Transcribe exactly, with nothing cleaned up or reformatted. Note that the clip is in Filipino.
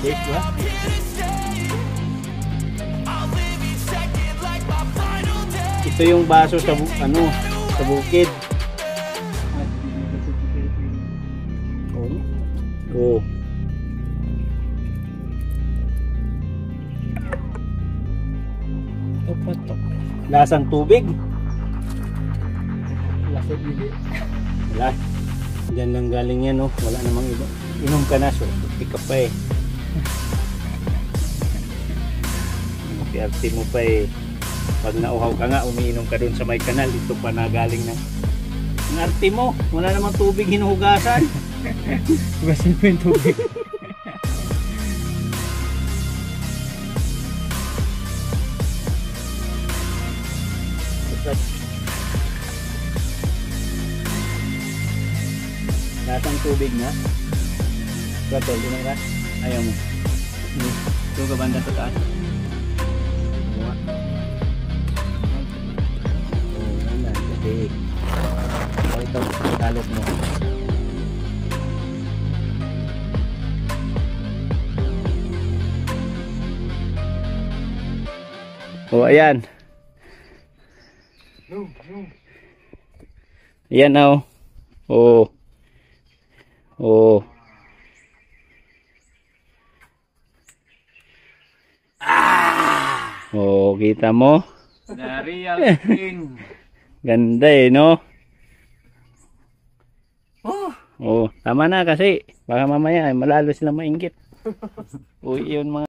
Safe ba? Ito yung baso sa bu ano, sa bukid. Oh. Patok. Lasang tubig. Lasang tubig. Wala. Diyan lang galing yan, no? Wala namang iba. Inom ka na, so ika pa eh. Piyarte mo pa eh. Pag nauhaw ka nga, umiinom ka dun sa may kanal. Ito pa na galing na. Ang arte mo, wala namang tubig hinuhugasan. Hugasin mo yung tubig. Lasang tubig na. Katol, inom ka? Ayaw mo. Ito ka banda sa taas. Buwa. Oh, yan na. Kasi, oh, ito, talok mo. Oh, ayan. Ayan na, oh. Oh. Oh. Ah! Oh, kita mo? The real king. Ganda eh, no? Oh. Oh, tama na kasi baka mamaya ay malalo sila mainggit. Uy, yun mga